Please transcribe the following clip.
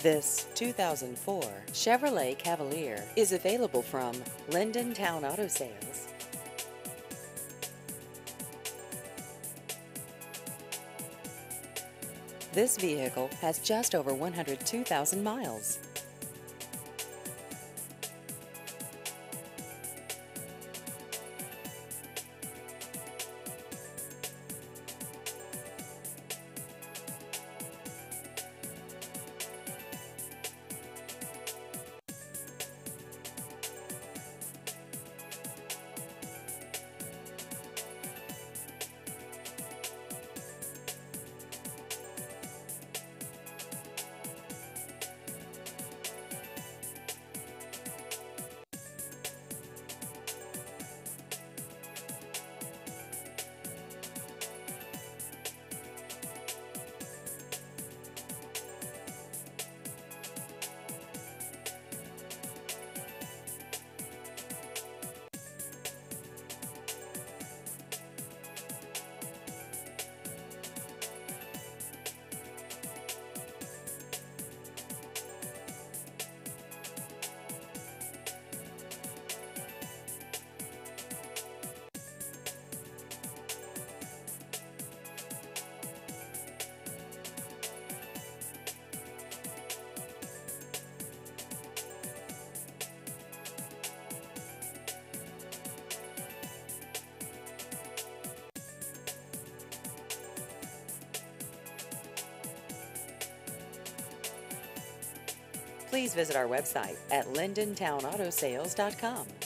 This 2004 Chevrolet Cavalier is available from Linden Town Auto Sales. This vehicle has just over 102,000 miles. Please visit our website at lindentownautosales.com.